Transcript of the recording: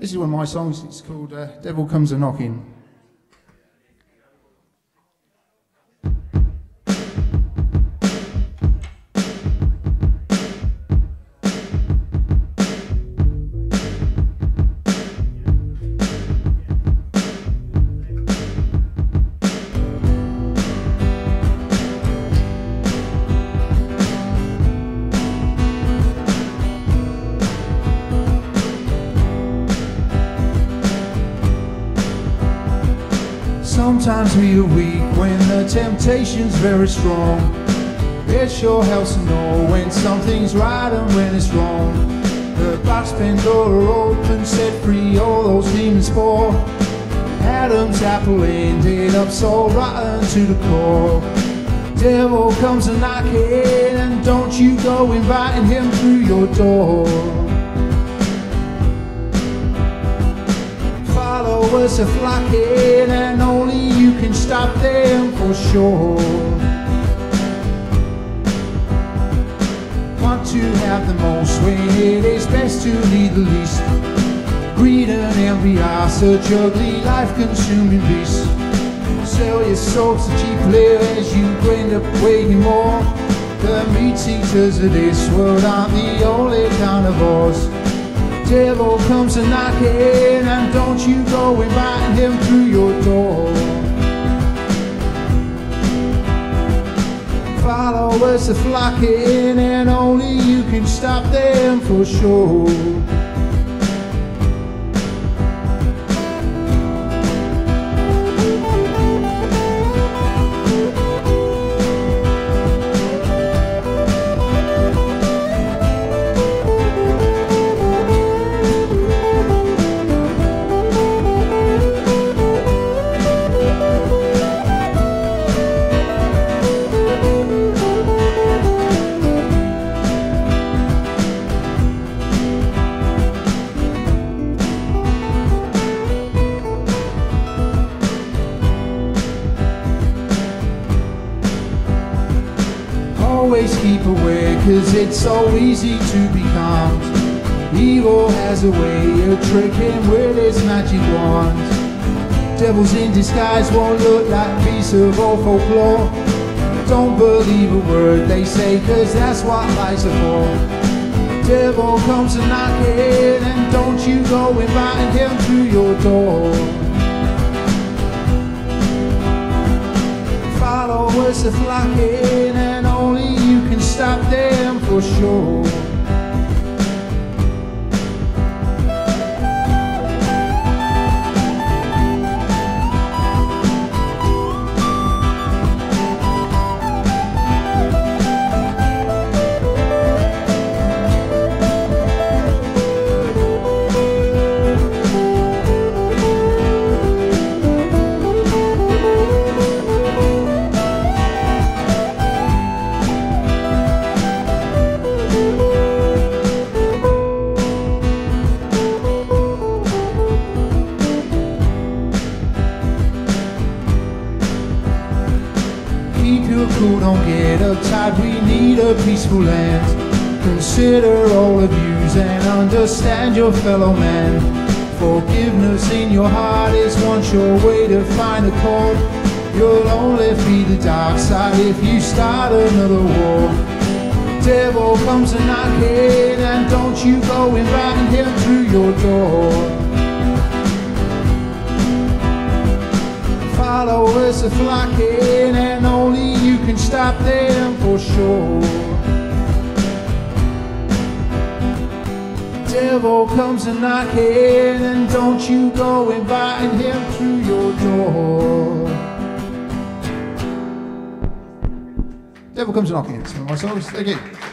This is one of my songs. It's called Devil Comes A-Knocking. Sometimes we are weak when the temptation's very strong. It sure helps to know when something's right and when it's wrong. The box pen door open, set free all those demons for. Adam's apple ended up so rotten to the core. Devil comes a-knocking, and don't you go inviting him through your door. Followers are flocking, and only you can stop them for sure. Want to have the most when it is best to lead the least. Greed and envy are such ugly, life-consuming beasts. Sell your soul to cheap lives, you end up weighing more. The meat eaters of this world aren't the only carnivores. Devil comes a-knocking, and don't you go inviting him through your door. Followers are flocking, and only you can stop them for sure. Always keep aware, cause it's so easy to be calmed. Evil has a way of tricking with its magic wand. Devils in disguise won't look like piece of old folklore. Don't believe a word they say, cause that's what lies are for. Devil comes a-knocking, and don't you go inviting him through your door. Followers are flocking, and only you can stop them for sure. Keep your cool, don't get uptight, we need a peaceful land. Consider all abuse and understand your fellow man. Forgiveness in your heart is one sure way to find a chord. You'll only feed the dark side if you start another war. Devil comes a-knocking, and don't you go inviting him through your door. Followers are flocking, and only you can stop them for sure. Devil comes a-knocking, and don't you go inviting him through your door. Devil Comes A-Knocking. It's one of my songs. Thank you.